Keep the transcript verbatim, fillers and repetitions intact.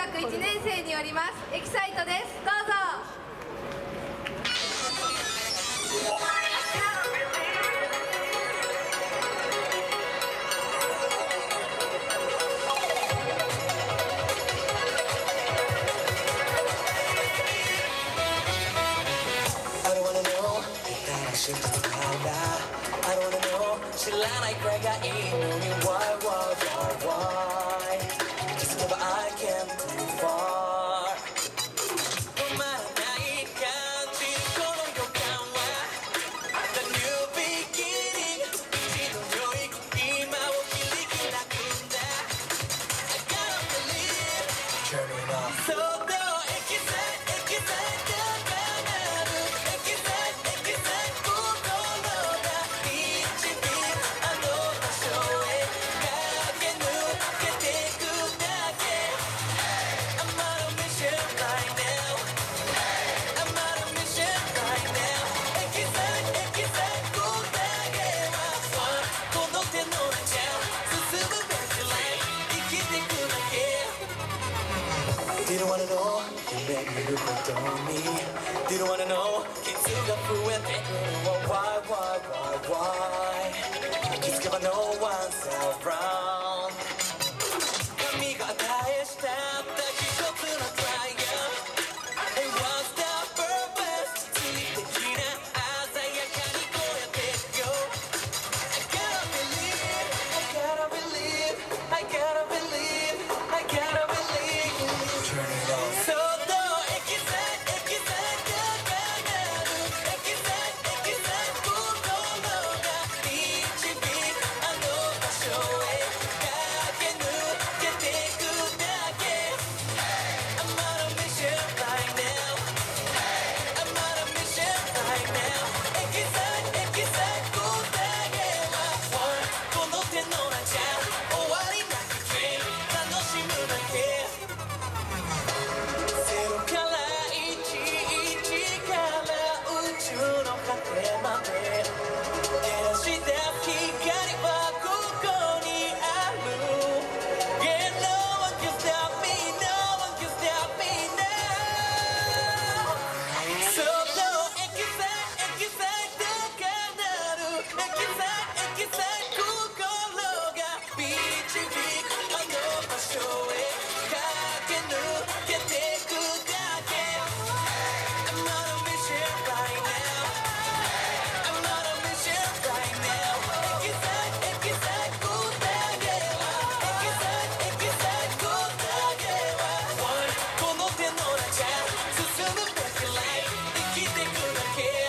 学いちねん生によりますエキサイトです。どうぞ。 知らないくらいがいいのに Why, why, why, why Just give I can't too far 止まらない感じこの予感は The new beginning 一度領域今を切り開くんだ I gotta believe Turn it off そっとエキサイエキサイトがなるエキサイエキサイト心が導くDidn't wanna know 夢見ることに Didn't wanna know 傷が増えてくる Why, why, why, why 気づけば No one's around 神が与えしたった一つの Trial And what's the purpose 追的な鮮やかにこうやっていくよ I gotta believe I gotta believe I gotta believe I gotta believe Turn it on そっとエキサイエキサイトがなるエキサイエキサイト心が導くあの場所へ駆け抜けてくだけ I'm on a mission right now I'm on a mission right now エキサイエキサイトだけは One この手の中終わりなく Dream 楽しむだけゼロからいち、いちから宇宙の果てまで照らした光はここにある Yeah, no one can stop me, no one can stop me now そのエキサイエキサイトがなるエキサイエキサイト心が導くあの場所へ駆け抜けてくだけ I'm on a mission right now I'm on a mission right now エキサイエキサイトだけはエキサイエキサイトだけは One この手の中進むべきライフ生きてくだけ